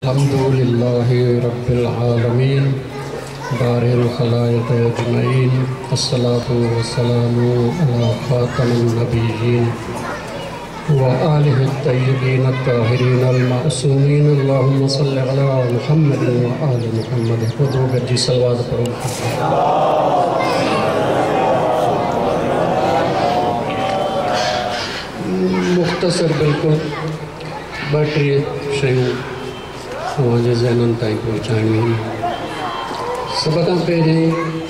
अल्हम्दुलिल्लाहि रब्बिल आलमीन बारिल खलाइक अजमईन अस्सलातु वस्सलामु अला खातमिन नबिय्यीन व आलिहि तय्यबीन अत्ताहिरीन अल मासूमीन अल्लाहुम्मा सल्लि अला मुहम्मद व आलि मुहम्मद। खुद गज्जी सलवात पढ़ो। मुख्तसर बिल्कुल ॿ टे शयूं तव्हांजे ज़हननि ताईं पहुचाइणियूं आहिनि। सभ खां पहिरीं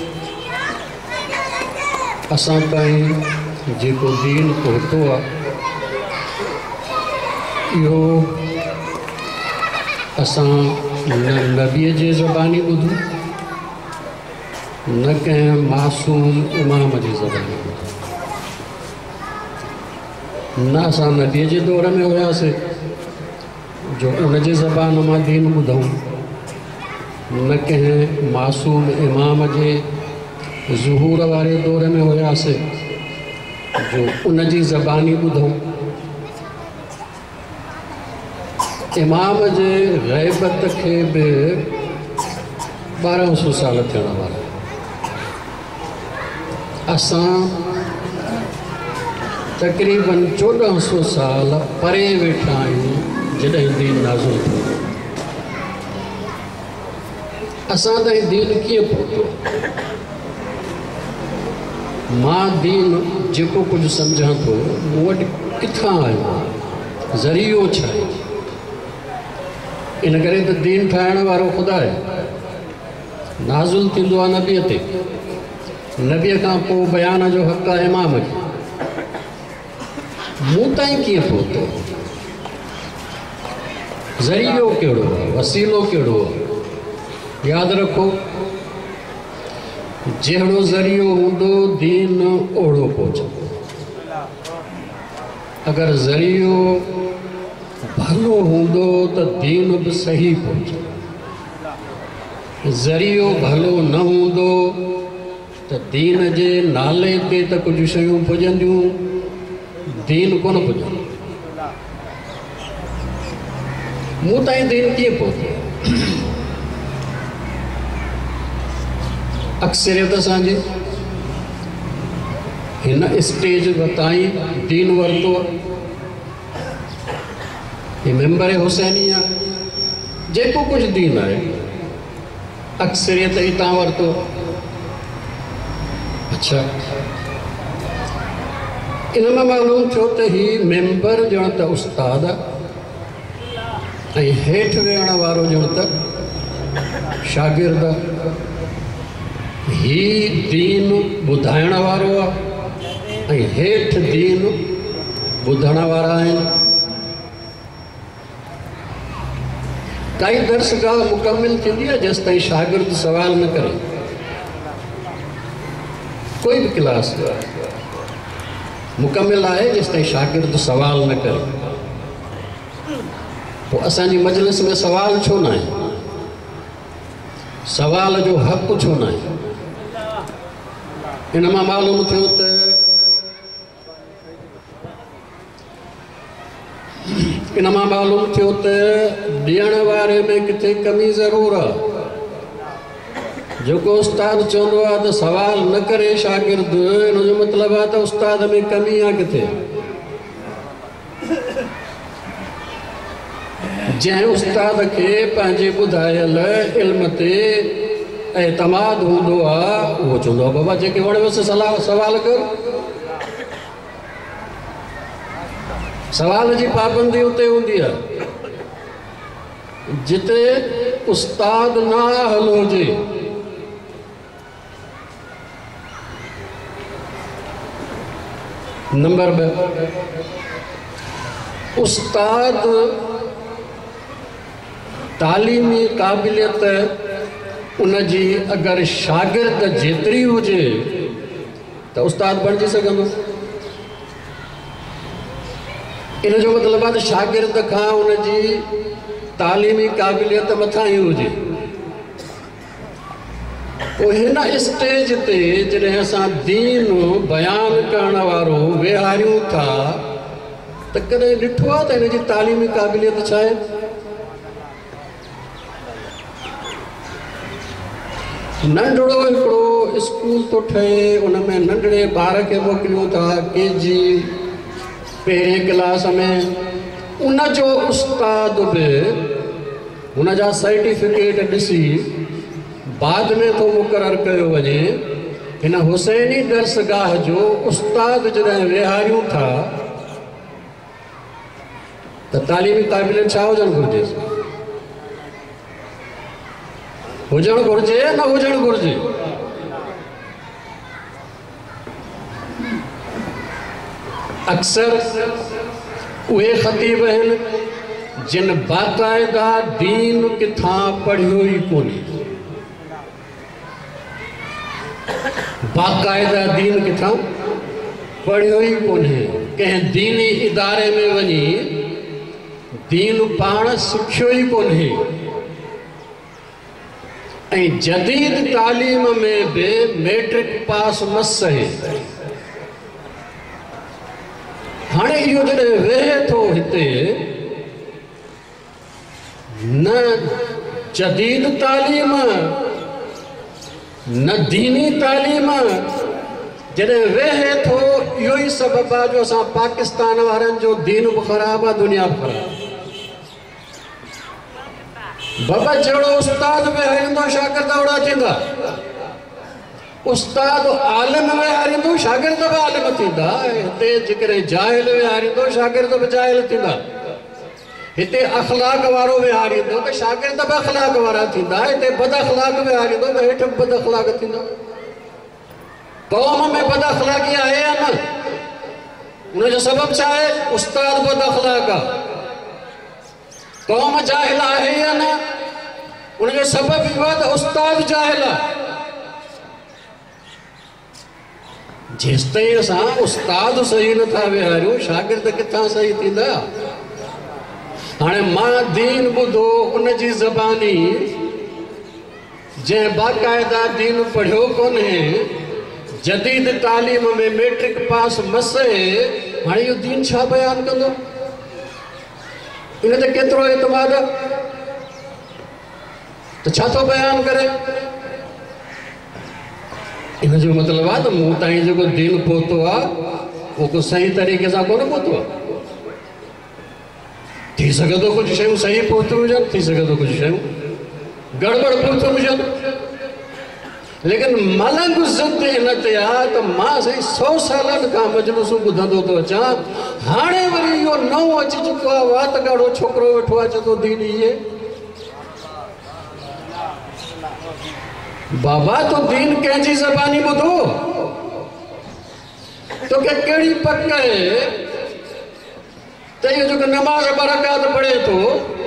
असां ताईं जेको दीन पहुतो आहे इहो असां न नबीअ जे ज़बानी ॿुधो न कंहिं मासूम इमाम जी ज़बानी ॿुधो। न असां नबीअ जे दौर में हुयासीं जो उनजे ज़बान मां दीन ॿुधूं, न कंहिं मासूम इमाम जे ज़ुहूर वारे दौर में हुयासीं जो उनजी ज़बानी ॿुधूं। इमाम जे ग़ैबत खे बि 1200 साल थियण वारा। असां तक़रीबन 1400 साल परे वेठा आहियूं जॾहिं दीन नाज़िल थियो। असां ताईं दीन कीअं पहुतो? मां दीन जेको कुझु सम्झां थो मूं वटि किथां आयो आहे, ज़रियो छा आहे? इन करे त दीन ठाहिण वारो ख़ुदा आहे। नाज़िल थींदो आहे नबीअ ते, नबीअ खां पोइ बयान जो हक़ आहे इमाम खे। मूं ताईं कीअं पहुतो? ज़रियो कहिड़ो आहे, वसीलो कहिड़ो आहे? यादि रखो, जहिड़ो ज़रियो हूंदो दीन ओड़ो पहुचंदो। अगरि ज़रियो भलो हूंदो त दीन बि सही पहुचंदो। ज़रियो भलो न हूंदो त दीन जे नाले ते त कुझु शयूं पुॼंदियूं, दीन कोन पुॼंदो। मूं ताईं दीन कीअं पहुतो? अक्सरियत असांजी हिन स्टेज ताईं दीन वरितो आहे। ही मेंबर हुसैनी आहे, जेको कुझु दीन आहे अक्सरियत हितां वरितो। अच्छा, इन मां मालूम थियो त ही मेंबर ॼण त उस्ताद आहे ऐं हेठि वेहण वारो ॼण त शागिर्द आहे। ही दीन ॿुधाइण वारो आहे ऐं हेठि दीन ॿुधण वारा आहिनि। काई दर्सगाह मुकमिल थींदी आहे जेसि ताईं शागिर्द सवाल न करे। कोई बि क्लास मुकमिल आहे जेसि ताईं शागिर्द सवाल न करे। पोइ असांजी मजलिस में सवाल छो न आहे? सवाल जो हक़ छो न आहे? इन मां मालूम थियो त ॾियण वारे में किथे कमी ज़रूर आहे। जेको उस्ताद चवंदो आहे त सवाल न करे शागिर्द, इन जो मतिलबु आहे त उस्ताद में कमी आहे किथे। जंहिं उस्ताद खे पंहिंजे ॿुधायल इल्म ते एतमाद हूंदो आहे उहो चवंदो आहे बाबा जेके वणेवसि सवाल कर। सवाल जी पाबंदी उते हूंदी आहे जिते उस्ताद न हल हुजे। नंबर 2, उस्ताद तालीमी क़ाबिलियत उनजी अगरि शागिर्द जेतिरी हुजे त उस्ताद बणिजी सघंदो। इन जो मतिलबु आहे त शागिर्द खां उनजी तालीमी क़ाबिलियत मथां ई हुजे। पोइ हिन स्टेज ते जॾहिं असां दीन बयानु करण वारो वेहारियूं था त कॾहिं ॾिठो आहे त हिन जी तालीमी क़ाबिलियत छा आहे? नंढड़ो हिकिड़ो स्कूल तो ठहे, उन में नंढड़े ॿार खे मोकिलियूं था KG पहिरें क्लास में। उन जो उस्ताद बि उन जा सर्टिफिकेट ॾिसी बाद में तो मुक़ररु कयो वञे। हिन हुसैनी दर्सगाह जो उस्ताद जॾहिं विहारियूं था त तालीमी क़ाबिलियत छा हुजणु घुरिजे? हुजणु घुरिजे न हुजणु घुरिजे? अक्सर उहे ख़तीब आहिनि जिन बाक़ाइदा दीन किथां पढ़ियो ई कोन्हे। बाक़ाइदा दीन किथां पढ़ियो ई कोन्हे। कंहिं दीनी इदारे में वञी दीन पाण सिखियो ई कोन्हे। ऐं जदीद तालीम में भी मैट्रिक पास मस है। हाँ इहो जॾहिं वेहे थो हिते न जदीद तालीम न दीनी तालीम, जॾहिं वेहे थो इहो ई सबब आहे जो असां पाकिस्तान वारनि जो दीन बि ख़राबु आहे, दुनिया बि ख़राबु। बाबा जहिड़ो उस्ताद विहारींदो शागिर्द ओड़ा थींदा। उस्ताद आलिम विहारींदो शागिर्द बि आलिम थींदा। हिते जेकॾहिं जाहिल विहारींदो शागिर्द बि जाहिल थींदा। हिते अख़लाक वारो विहारींदो त शागिर्द बि अख़लाक वारा थींदा। हिते बद अख़लाक विहारींदो त हेठि बद अख़लाक थींदा। क़ौम में बद अख़लाकी आहे या न? उनजो सबबु छा आहे? उस्ताद बद अख़लाक आहे। क़ौम जाहिल आहे या न? उनजो सबबु इहो आहे त उस्ताद जाहिल आहे। जेसिताईं असां उस्ताद सही नथा विहारियूं शागिर्द किथां सही थींदा? हाणे मां दीन ॿुधो उनजी ज़बानी जंहिं बाक़ाइदा दीन पढ़ियो कोन्हे, जदीद तालीम में मैट्रिक पास मस है, हाणे इहो दीन छा बयान कंदो? इन ते केतिरो एतमाद त छा थो बयान करे? इन जो मतिलबु आहे त मूं ताईं जेको दीन पहुतो आहे उहो को सही तरीक़े सां कोन पहुतो आहे। थी सघे थो कुझु शयूं सही पहुतियूं हुजनि, थी सघे थो कुझु शयूं गड़बड़ पहुतियूं हुजनि, लेकिन मलंग ज़िद इन ते आहे त मां साईं 100 सालनि खां मजलिसूं ॿुधंदो थो अचां। हाणे वरी इहो नओं अची चुको आहे, वात ॻाढ़ो छोकिरो वेठो आहे, चए थो दीन इहे। बाबा तो दीन कंहिंजी ज़बानी ॿुधो? तोखे कहिड़ी पक आहे त इहो जेको नमाज़ 2 रकात पढ़े थो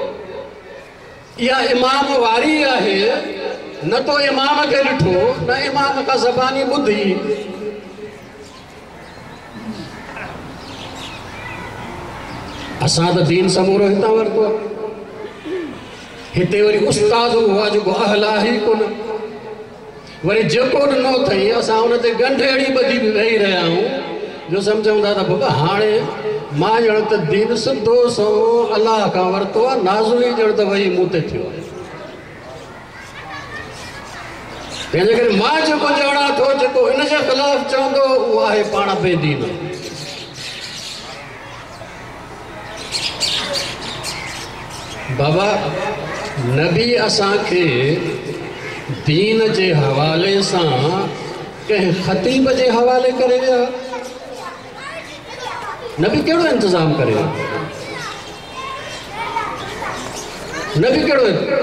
इहा इमाम वारी आहे? न तो इमाम खे ॾिठो, न इमाम खां ज़बानी ॿुधी। असां त दीन समूरो हितां वरितो आहे। हिते वरी उस्ताद हुआ जेको अहल आहे ई कोन। वरी जेको ॾिनो अथई असां हुन ते गंढेड़ी ॿधी बि वेही रहिया आहियूं जो सम्झूं था त बाबा हाणे मां ॼण त दीन सिधो सो अलाह खां वरितो आहे, नाज़ुली ॼण त वही मूं ते थियो आहे। तंहिंजे करे मां जेको ॼाणा थो, जेको हिन जे ख़िलाफ़ चवंदो उहो आहे पाण बेदीन। बाबा नबी असांखे दीन जे हवाले सां कंहिं ख़तीब जे हवाले करे विया। नबी कहिड़ो इंतज़ाम करे विया? नबी कहिड़ो?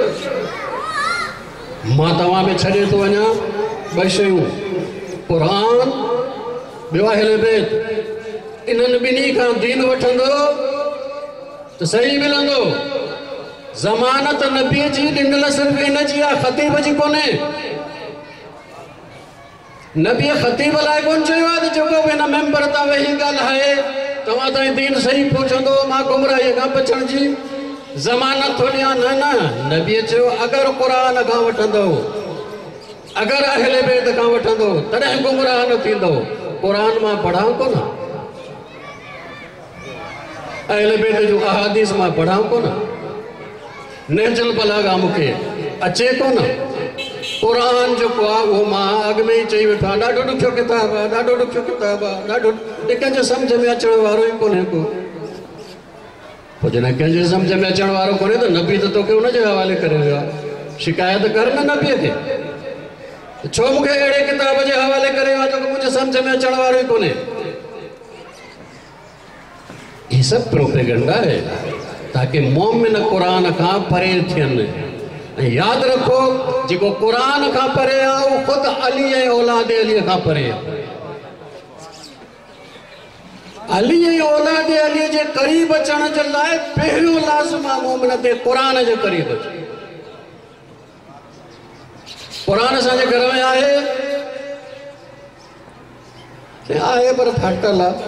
मां तव्हां में छॾे थो वञा 2 शयूं, क़ुरान ॿियो अहले बैत। इन्हनि ॿिन्ही खां दीन वठंदो त सही मिलंदो। ज़मानत नबी जी ॾिनल सिर्फ़ इन जी आहे, ख़तीब जी कोन्हे। नबी ख़तीब लाइ कोन चयो आहे त जेको बि हिन मेंबर तां वेही ॻाल्हाए तव्हां ताईं दीन सही पहुचंदो, मां गुमराहीअ खां बचण जी ज़मानत थो ॾियां। न, नबीअ चयो अगरि क़ुरान खां वठंदो, अगरि अहले बैत खां वठंदो तॾहिं गुमराह न थींदो। क़ुरान मां पढ़ां कोन, अहले बैत जो अहादीस मां पढ़ां कोन, नहजुल बलागा मूंखे अचे कोन, कुरान जो को वो मां अग में ही चई वेठा ॾाढो ॾुखियो किताब आहे, ॾाढो ॾुखियो किताब आहे, ॾाढो कंहिंजे सम्झ में अचण वारो ई कोन्हे को। पोइ जॾहिं कंहिंजे सम्झ में अचण वारो कोन्हे त नबी त तोखे हुनजे हवाले करे वियो आहे। शिकायत कर न नबीअ खे, छो मूंखे अहिड़े किताब जे हवाले करे वियो आहे जेको मुंहिंजे सम्झ में अचण वारो ई कोन्हे। ये सब प्रोपेगेंडा है ताकि मोमिन कुरान का परे थियनि। याद रखो जो कुरान का परे आ वो खुद अली ऐं औलाद अली का परे आ। अली ऐं औलाद अली जे करीब अचण जे लाइ पहिरियों लाज़िम आहे मोमिन ते कुरान जे करीब अचो। कुरान असांजे घर में आहे पर फाटल आहे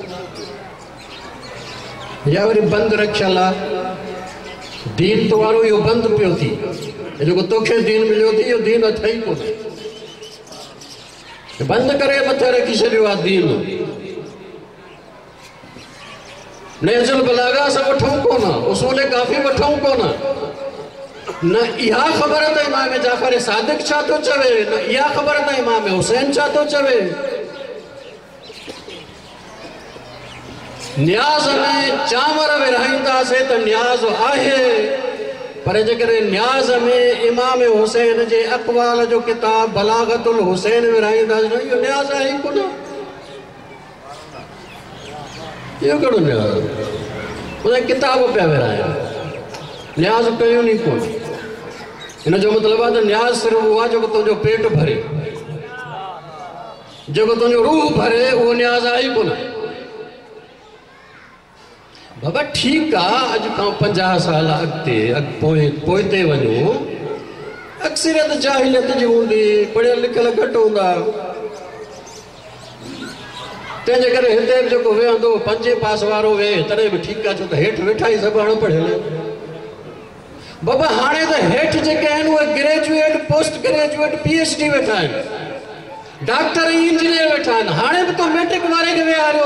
या वरी बंद रखियल आहे। दीन तो वारो इहो बंद पियो थी, जेको तोखे दीन मिलियो थी इहो दीन अथई कोन्हे। बंद करे मथे रखी छॾियो आहे दीन। नहजुल बलागा असां वठूं कोन, उसूल काफ़ी वठूं कोन। न इहा ख़बर त इमाम जाफ़र सादिक छा थो चवे, न इहा ख़बर त इमाम हुसैन छा थो चवे। न्याज़ में चांवर विरहाईंदासीं त न्याज़ आहे, पर जेकर न्याज़ में इमाम हुसैन जे अक़वाल जो किताब बलागतुल हुसैन विरहाईंदासीं न इहो न्याज़ आहे ई कोन। इहो कहिड़ो न्याज़? उन किताब पिया विरहाइनि, न्याज़ कयूं ई कोन। हिन जो मतिलबु आहे त न्याज़ सिर्फ़ु उहो आहे जेको तुंहिंजो पेट भरे, जेको तुंहिंजो रूह भरे, उहो न्याज़ आहे ई कोन। बाबा ठीक आहे, अॼु खां 50 साल अॻिते पोइते वञूं, अक्सरियत जाहिलियत जी हूंदी, पढ़ियल लिखियल घटि हूंदा। तंहिंजे करे हिते बि जेको वेहंदो 5 पास वारो वेहे तॾहिं बि ठीकु आहे, छो त हेठि वेठा ई सभु अणपढ़ियल। बाबा हाणे त हेठि जेके आहिनि उहे ग्रेजुएट, पोस्ट ग्रेजुएट, PhD वेठा आहिनि, डॉक्टर ऐं इंजीनियर वेठा आहिनि। हाणे बि तो मैट्रिक वारे खे विहारियो,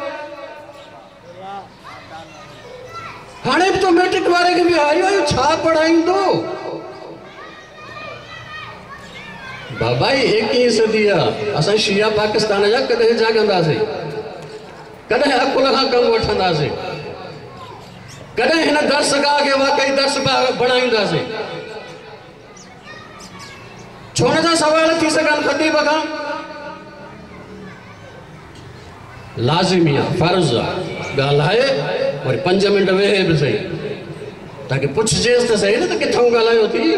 हाणे भी तो मैट्रिक वारे के भी आयो छा पढ़ाईंदो। बाबा 21 सदी असां शिया पाकिस्तान जा कदे जागंदासीं, कदे अकुल खां कम वठंदासीं, कदे हिन दर्सगाह के वाकई दर्स बढ़ाईंदासीं। छो न सवाल थी सघनि ख़तीब खां? लाज़िमी आहे, फर्ज़ आहे, ॻाल्हाए वरी 5 मिंट वेहे बि सही, ताकि पुछजेसि त सही न त किथां ॻाल्हायो थी।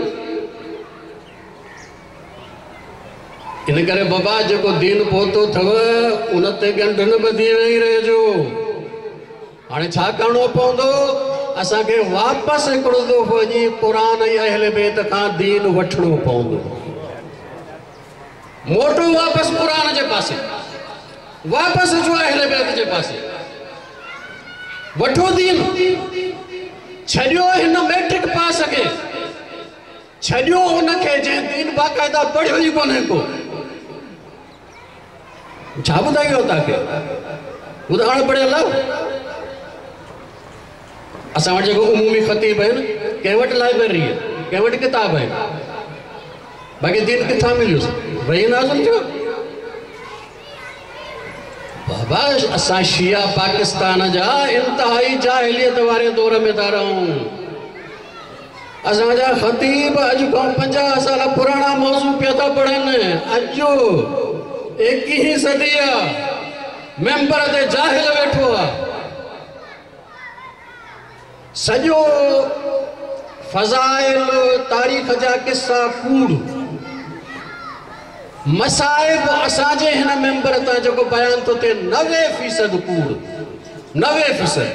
इन करे बाबा जेको दीन पहुतो अथव उन ते ॻंढ न ॿधी वेही रहिजो। हाणे छा करिणो पवंदो? असांखे वापसि हिकिड़ो दफ़ो वञी क़ुरान ऐं अहल बैत खां दीन वठिणो पवंदो। मोटो वापसि क़ुरान जे पासे, वापसि अचो अहल बैत जे पासे, वठो दीन। छॾियो हिन मैट्रिक पास खे, छॾियो उनखे जंहिं दीन बाक़ाइदा पढ़ियो ई कोन्हे को। छा ॿुधायो तव्हांखे? ॿुधाइण पढ़ियल आहे। असां वटि जेको उमूमी ख़तीब आहिनि, कंहिं वटि लाइब्रेरी आहे, कंहिं वटि किताब आहिनि, बाक़ी दीन किथां मिलियोसि? वही नाज़िल थियो। बाबा असां शिया पाकिस्तान जा इंतहाई जाहिलियत वारे दौर में था रहूं। असांजा ख़तीब अॼु खां 50 साल पुराणा मौज़ू पिया था पढ़नि। अॼु 21 सदी आहे, मेंबर ते जाहिल वेठो आहे। सॼो फ़ज़ाइल तारीख़ जा किस्सा कूड़, मसाइब असांजे हिन मेंबर तां जेको बयान थो थिए 90% कूड़, 90%।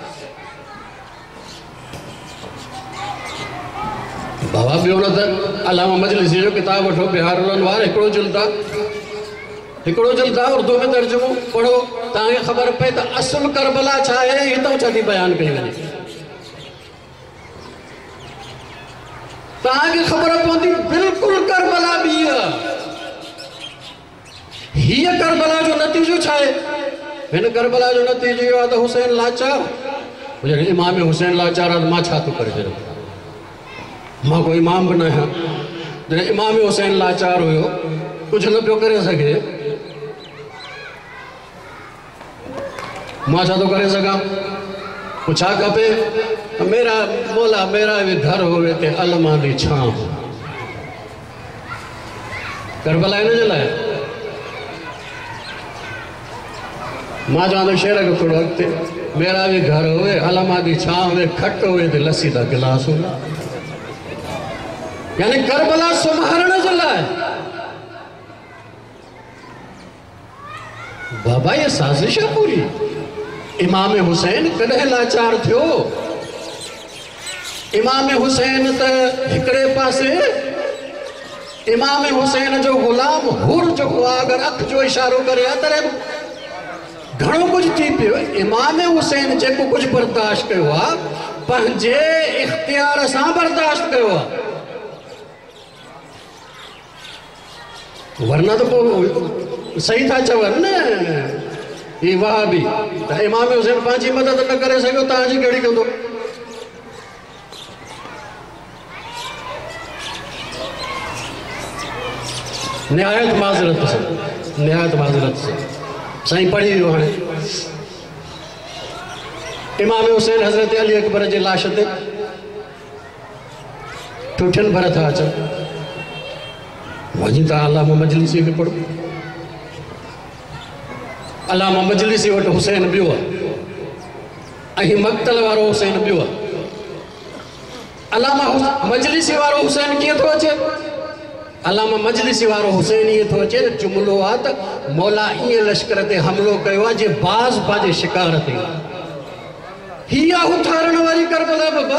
बाबा ॿियो न त अलामा मजलिसी जो किताब वठो, बिहारुल अनवार, हिकिड़ो जल्दा उर्दू में तर्जुमो पढ़ो, तव्हांखे ख़बर पए त असुल करबला छा आहे, हितां छा थी बयान कई वञे। तव्हांखे ख़बर पवंदी बिल्कुलु करबला ॿी आहे। हीअ करबला जो नतीजो छा आहे? हिन करबला जो नतीजो इहो आहे त हुसैन लाचार, जॾहिं इमाम हुसैन लाचार आहे त मां छा थो करे छॾियां? मां कोई इमाम बि न आहियां, जॾहिं इमाम हुसैन लाचार हुयो, कुछ न पियो करे सघे, मां छा थो करे सघां? छा खपे? मेरा बोला मेरा भी घर होवे ते अलमा दी छां। करबला इन जे लाइ मां चवां थो शेर खे थोरो अॻिते, मेरा भी घर होवे अलमा दी छां होवे, खट होवे ते लस्सी दा गिलास होवे। यानी करबला संभालण जे लाइ। बाबा ये साजिश है पूरी। इमाम हुसैन कॾहिं लाचार थियो? इमाम हुसैन त हिकिड़े पासे इमाम हुसैन जो गुलाम हुर जो अगर अख जो इशारो करे त घणो कुछ थी पियो। इमाम हुसैन जेको कुछ बर्दाश्त कयो आहे पंहिंजे इख्तियार सां बर्दाश्त कयो आहे, वरना तो पोइ सही था चवनि न ये वहाबी त इमाम हुसैन पंहिंजी मदद न करे सघियो, तव्हांजी कहिड़ी कंदो? निहायत माज़रत से, निहायत माज़रत से साईं पढ़ी वियो। हाणे इमाम हुसैन हज़रत अली अकबर जे लाश ते ठूठियुनि भर था अचनि, वञी तव्हां अलामा मजलिसी खे पढ़ो। अलामा मजलिसी वटि हुसैन बियो आहे ऐं मक़तल वारो हुसैन बियो आहे। अलामा मजलिसी वारो हुसैन कीअं थो अचे? अलामा मजलिसी वारो हुसैन ईअं थो अचे, जुमिलो आहे त मौला ईअं लश्कर ते हमिलो कयो आहे जे बाज़ पंहिंजे शिकार ते। हीअ आहे उथारण वारी करबला बाबा।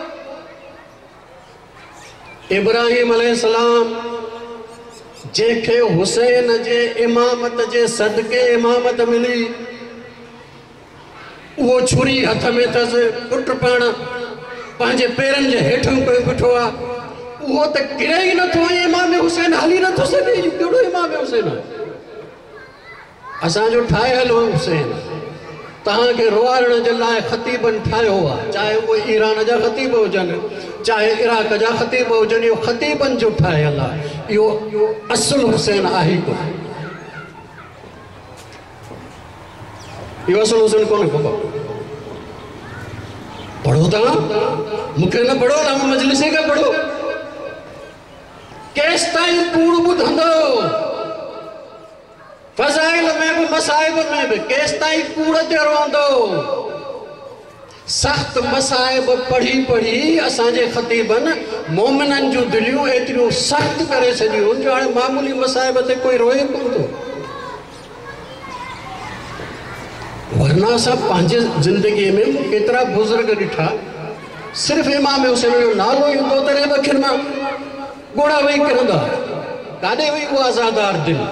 इब्राहिम अलैहिस्सलाम जंहिंखे हुसैन जे इमामत जे सदके इमामत मिली, उहो छुरी हथ में अथसि, पुट पाण पंहिंजे पेरनि जे हेठों कोई बीठो आहे, उहो त किरे ई नथो ऐं इमाम हुसैन हली नथो सघे। कहिड़ो इमाम हुसैन आहे? असांजो ठाहियल हुसैन तव्हांखे रुआरण जे लाइ ख़तीबनि ठाहियो आहे, चाहे उहे ईरान जा ख़तीब हुजनि, चाहे इराक जा ख़तीब हुजनि, इहो ख़तीबनि जो ठाहियल आहे। इहो असुल हुसैन आहे कोन, इहो असुल हुसैन कोन्हे बाबा। पढ़ो तव्हां, मूंखे न पढ़ो, अलामा मजलिसी खे पढ़ो। केसि ताईं कूड़ ॿुधंदो? फ़ज़ाइल में बि मसाइब में बि केसि ताईं कूड़ ते रहंदो? सख़्त मसाइब पढ़ी पढ़ी असांजे ख़तीबनि मोमिननि जूं दिलियूं एतिरियूं सख़्त करे छॾियूं जो हाणे मामूली मसाइब ते कोई रोए कोन थो। वरना असां पंहिंजे ज़िंदगीअ में केतिरा बुज़ुर्ग ॾिठा, सिर्फ़ु इमाम हुसैन जो नालो ईंदो त रे अखियुनि मां ॻोड़ा वेही किरंदा। काॾे वई उहा आज़ादार दिलि?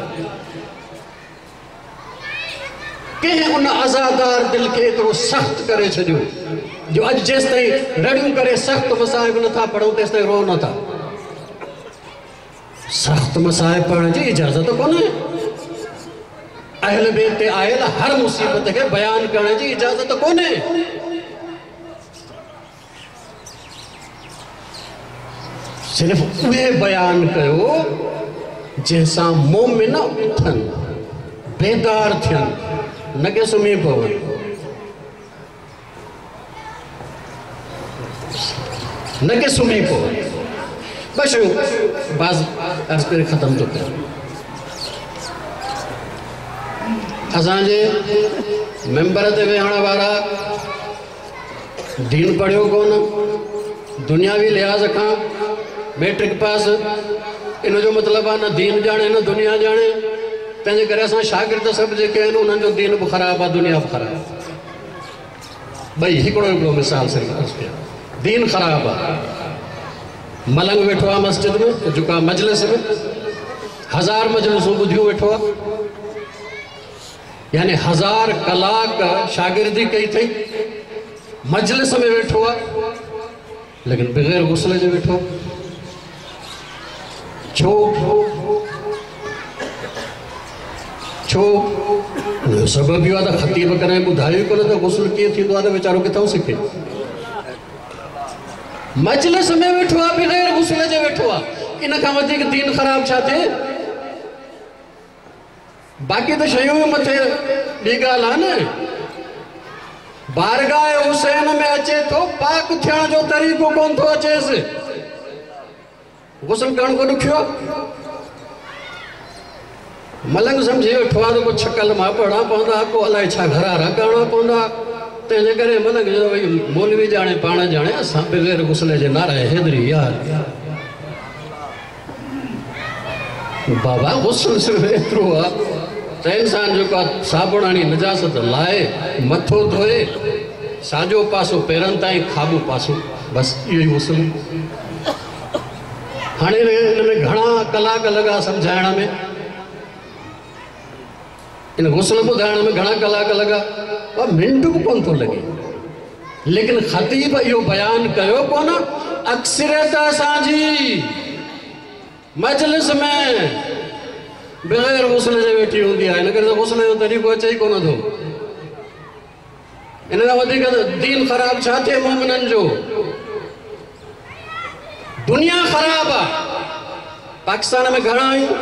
कंहिं उन आज़ादार दिलि खे एतिरो सख़्त करे छॾियो जो अॼु जेसि ताईं रड़ियूं करे सख़्त मसाइब नथा पढ़ूं तेसि ताईं रो नथा। सख़्त मसाइब पढ़ण जी इजाज़त कोन्हे। अहल बैत ते आयल हर मुसीबत खे बयान करण जी इजाज़त कोन्हे। सिर्फ़ उहे बयान कयो जंहिंसां मोमिन उथनि, बेदार थियनि, न के सुम्ही पवनि। न के सुम्ही पवनि। बस बाज़ अर्ज़ करे ख़त्म थो कयां। असांजे मेंबर ते वेहण वारा दीन पढ़ियो कोन, दुनियावी लिहाज़ खां मैट्रिक पास, इन जो मतिलबु आहे न दीन ॼाणे न दुनिया ॼाणे। तंहिंजे करे असां शागिर्द सभु जेके आहिनि उन्हनि जो दीन बि ख़राबु आहे, दुनिया बि ख़राबु आहे। ॿई हिकिड़ो हिकिड़ो मिसाल सिर्फ़ु अर्ज़ कयां। दीन ख़राबु आहे। मलंग वेठो आहे मस्जिद में, जेका मजलिस में 1000 मजलिसूं ॿुधियूं वेठो आहे, यानी 1000 कलाक शागिर्दी कई अथई, मजलिस में वेठो आहे, लेकिन बग़ैर गुस्ल जे वेठो। छो? छो? उनजो सबबु इहो आहे त ख़तीब कॾहिं ॿुधायो ई कोन्हे त गुस्ल कीअं थींदो आहे, त वीचारो किथां सिखे। मजलिस में वेठो आहे, बग़ैर गुस्ल जे वेठो आहे। इन खां वधीक दीन ख़राब छा थे? बाक़ी तो शयूं मथे ॿी ॻाल्हि आहे न। बारगाह हुसैन में अचे तो पाक थियण जो तरीक़ो कोन थो अचेसि। गुस्ल करण को ॾुखियो मलंग सम्झी वेठो आहे तो को छकल मां पढ़ा पवंदा, को अलाए छा घरारा करणा पवंदा। तंहिंजे करे मलंग जो भई मौलवी जाने पाण जाने, असां बग़ैर गुस्ल जे नाराए हेदरी यार बाबा गुस्ल सिर्फ़ एतिरो आहे त इंसान जो का साबुण हणी नजासत लाए मथो धोए साजो पासो पेरनि ताईं खाॿो पासो, बसि इहो ई गुस्ल। हाणे इन में घणा कलाक लॻा सम्झाइण में, इन गुस्ल ॿुधाइण में घणा कलाक लॻा, पर मिंट बि कोन थो लॻे। लेकिन ख़तीब इहो बयानु कयो कोन, अक्सरियत असांजी मजलिस में बग़ैर गुस्ल जे वेठी हूंदी आहे। इन करे त गुस्ल जो तरीक़ो अचे ई कोन थो। इन खां वधीक दीन ख़राब छा थिए मोमिननि जो? दुनिया ख़राब आहे। पाकिस्तान में घणा आहियूं?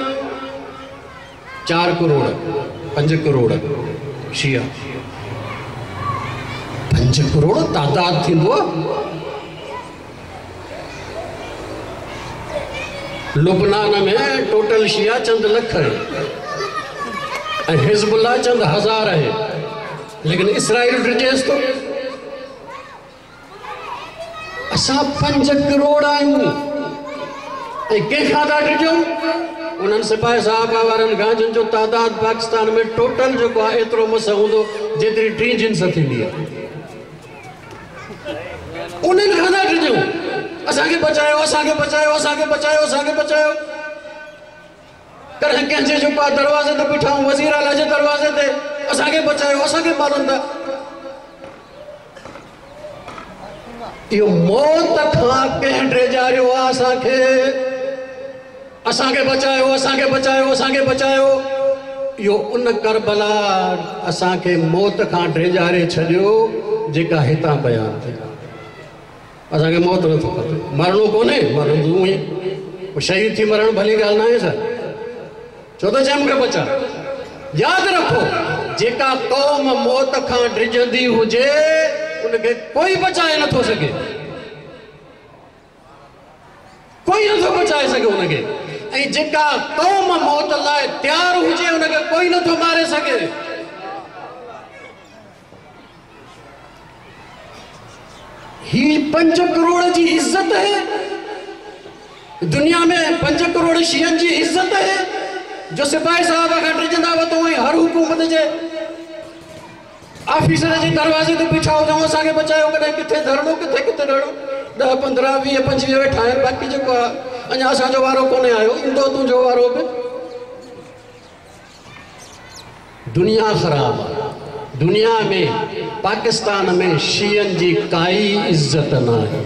4 करोड़ 5 करोड़ शिया। 5 करोड़ तादाद थींदो आहे। लुबनान में टोटल शिया चंद लख है, हिज़्बुल्लाह चंद हज़ार है। लेकिन इसराइल डिजेस तो असां 5 करोड़ आहियूं। कंहिंखां था डिजूं? उन्हनि सिपाही साहबा वारनि खां जिन जो तादाद पाकिस्तान में टोटल जेको आहे एतिरो मस हूंदो जेतिरी 3 जिन्स थींदी आहे। उन्हनि खां था डिजूं असांखे बचायो, असांखे बचायो, असांखे बचायो, असांखे बचायो। कॾहिं कंहिंजे जेको आहे दरवाज़े ते बीठा आहियूं, वज़ीर आला जे दरवाज़े ते, असांखे बचायो, असांखे मारनि था। इहो मौत खां कंहिं ड्रेजारियो आहे असांखे, असांखे बचायो, असांखे बचायो, असांखे बचायो। इहो उन करबला असांखे मौत खां ड्रेजारे छॾियो जेका हितां बयानु थी। असांखे मौत नथो खपे, मरणो कोन्हे, मरण तूं ई शहीद थी मरण भली ॻाल्हि न आहे छा? छो त चए मूंखे बचा। यादि रखो, जेका क़ौम मौत खां डिॼंदी हुजे उनखे कोई बचाए नथो सघे, कोई नथो बचाए सघे उनखे। ऐं जेका क़ौम मौत लाइ तयारु हुजे उनखे कोई नथो मारे सघे। ही 5 करोड़ जी इज्जत है दुनिया में। 5 करोड़ शियन जी इज्जत है जो सिपाही साहब खां डिजंदा हुआ तो हर हुकूमत जे ऑफिसर जे दरवाजे ते बीठा हो जाओ, असांखे बचायो। कॾहिं किथे धरणो, किथे किथे धरणो, 10 15 20 25 वेठा आहिनि। बाक़ी जेको आहे अञा असांजो वारो कोन्हे आयो, ईंदो तुंहिंजो वारो बि। दुनिया ख़राब आहे। दुनिया में पाकिस्तान में शियन जी काई इज्जत न है।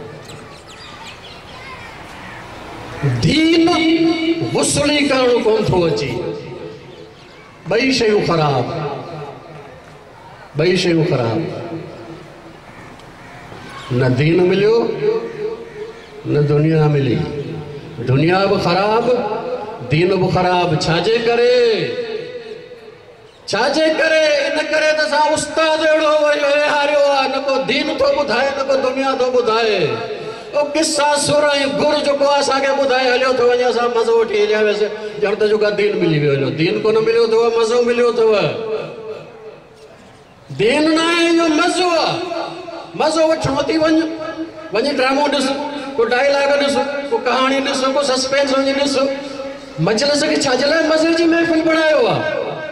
दीन गुस्ली करणु कोन थो अचे। ॿई शयूं ख़राब, ॿई शयूं ख़राब। न दीन मिलियो न दुनिया मिली। दुनिया भी ख़राब, दीन भी ख़राब। छाजे करे? छाजे करे? इन करे त असां उस्ताद अहिड़ो हारियो आहे, न को दीन थो ॿुधाए न को दुनिया थो ॿुधाए। ओ किस्सा सुर ऐं गुर जेको आहे असांखे ॿुधाए हलियो थो वञे, असां मज़ो वठी हलिया वियासीं ॼण त जेको दीन मिली वियो। हलियो दीन कोन मिलियो अथव, मज़ो मिलियो अथव। दीन न आहे, इहो मज़ो आहे। मज़ो वठणो थी वञी ड्रामो ॾिस, को डायलॉग ॾिस, को कहाणी ॾिस, को सस्पेंस वञी ॾिस। मजलिस खे छाजे लाइ मज़े जी महफ़िल बणायो आहे?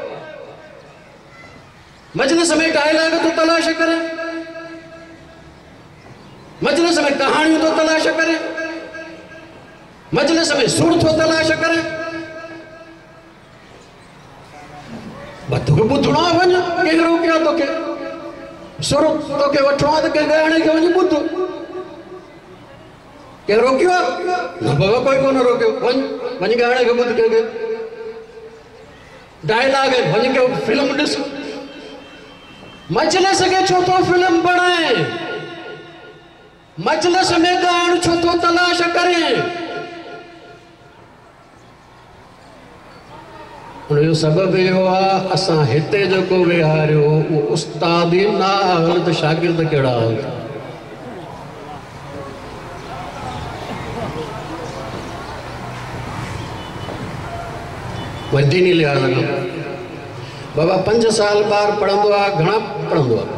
मजलिस में डायलॉग तो तलाश करे, मजलिस में कहानियों तो तलाश करे, मजलिस में सुर तो तलाश करे। तोखे ॿुधणो आहे वञ, कंहिं रोकिया तोखे? सुर तोखे वठणो आहे त कंहिं ॻाइण खे वञी ॿुध। कंहिं रोकियो आहे? न बाबा, कोई कोन रोकियो। वञी ॻाइण खे ॿुध कंहिंखे। डायलॉग है, वञी के फिल्म ॾिस। मजलिस के छो तो फिल्म बनाए? मजलिस में गान छो तो तलाश करें? हुनजो सबब इहो आहे असां हिते जेको विहारियो उहो उस्ताद ई न हल त शागिर्द कहिड़ा हल। दीनी लिहाज़ बाबा 5 साल ॿार पढ़ंदो आहे, घणा पढ़ंदो आहे?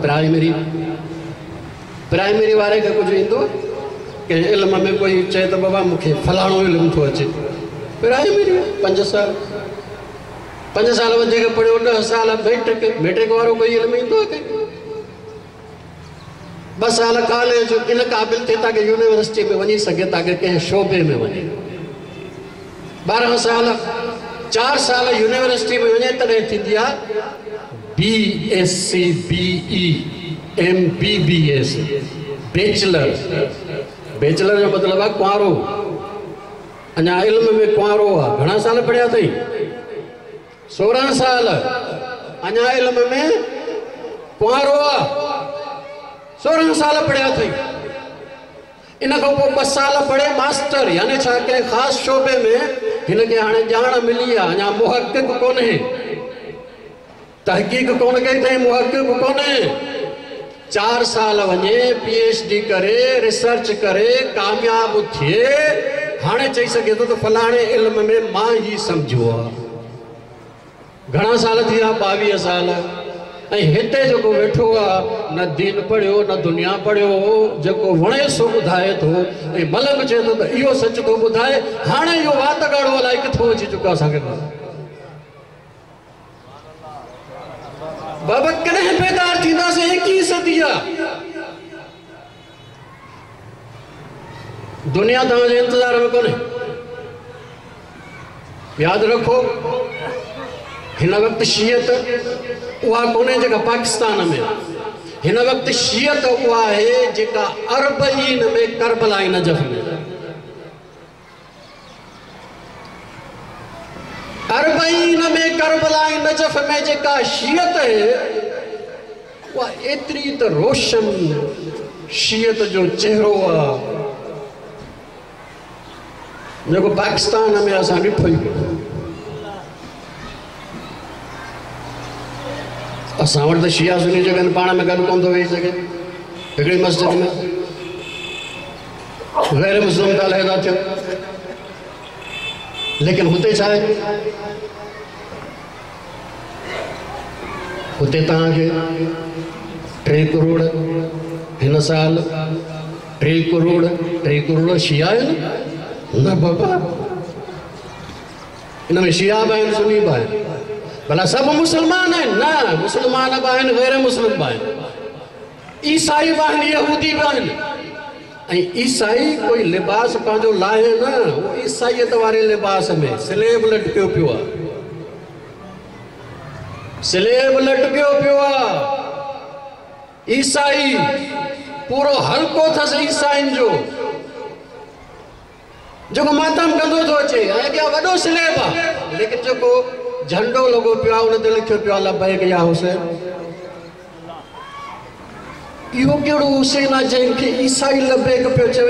प्राइमरी वारे खे कुझु ईंदो कंहिं इल्म में कोई चए त बाबा मूंखे फलाणो इल्मु थो अचे, प्राइमरी 5 साल वधीक पढ़ियो 10 साल मैट्रिक वारो कोई इल्मु ईंदो आहे? 2 साल कॉलेज इन क़ाबिल थिए था कि यूनिवर्सिटी में वञी सघे था कि कंहिं शोबे में वञे। 12 साल 4 साल यूनिवर्सिटी में वञे तॾहिं थींदी आहे BSc BE MBBS बैचलर जो मतिलबु आहे कुंवारो, अञा इल्म में कुंवारो आहे। घणा साल पढ़िया अथई? 16 साल, अञा इल्म में कुंवारो आहे, 16 साल पढ़िया अथई। इन खां पोइ 2 साल पढ़े मास्टर, यानी छा कंहिं ख़ासि शोबे में हिनखे हाणे ॼाण मिली आहे, अञा मुहक़िक़ कोन्हे, तहक़ीक़ कोन कई अथई, मुहक़िक़ कोन्हे। 4 साल वञे, PhD करे, रिसर्च करे, कामयाब थिए, हाणे चई सघे थो त फलाणे इल्म में मां ई सम्झो आहे। घणा साल थी विया? 22 साल। ऐं हिते जेको वेठो आहे न दीन पढ़ियो न दुनिया पढ़ियो, जेको वणे सो ॿुधाए थो, ऐं मलंग चए थो त इहो सच थो ॿुधाए। हाणे इहो वात ॻाढ़ो अलाए किथां अची चुको आहे असांखे। बाबा कॾहिं बेदार थींदासीं? 21 सदी आहे। दुनिया तव्हांजे इंतज़ार में कोन्हे। यादि रखो, हिन वक़्तु शीयत उहा कोन्हे जेका पाकिस्तान में, हिन वक़्तु शीयत उहा आहे जेका अरबईन में करबला नजफ़ में, अरबईन में करबला नजफ़ में जेका शीयत है उहा एतिरी त रोशन शीयत जो चेहरो आहे जेको पाकिस्तान में असां ॾिठो ई कोन्हे। असां वटि त शिया सुनी जॻहनि पाण में गॾु कोन थो वेही सघे। हिकिड़ी मस्जिद में गैर मुस्लिम था अलहदा थियो, लेकिन हुते छा आहे? हुते तव्हांखे 3 करोड़ हिन साल 3 करोड़ शिया आहिनि न बाबा। इन में शिया बि आहिनि, सुनी बि आहिनि, भला सब मुसलमान हैं? ना, मुसलमान बहन गैर मुस्लिम बहन, ईसाई बहन, यहूदी बहन। ईसाई कोई लिबास पांजो लाए ना, वो ईसाईयत वारे लिबास में स्लेब लटकियो पियो आहे, स्लेब लटकियो पियो आहे। ईसाई पूरो हल्को अथसि ईसाइन जो, जेको मातम कंदो थो अचे, अॻियां वॾो स्लेब आहे, लेकिन जेको झंडो लॻो पियो आहे उन ते लिखियो पियो आहे लबैक या हुसैन। इहो कहिड़ो हुसैन आहे जंहिंखे ईसाई लबैक पियो चवे?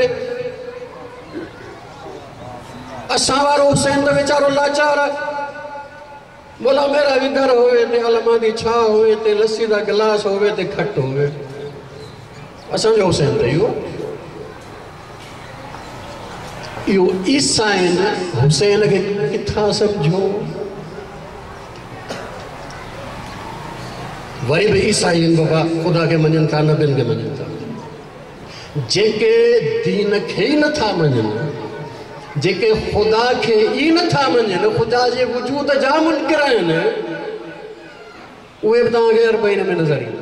असां वारो हुसैन त वीचारो लाचार आहे। बोला मेरा भी घर होवे ते अलमा दी छा होवे ते लस्सी दा गिलास होवे ते खट होवे, असांजो हुसैन त इहो ईसाइन हुसैन खे किथां सम्झो? वरी भी ईसाई बाबा खुदा के मनन था, नबियन के मनन था, जेके दीन खे ही नथा मनन, जेके खुदा के ही नथा मनन, खुदा जे वजूद जा मुनकिर आहिनि, उहे बि तव्हांखे अरबईन में नज़र ईंदा।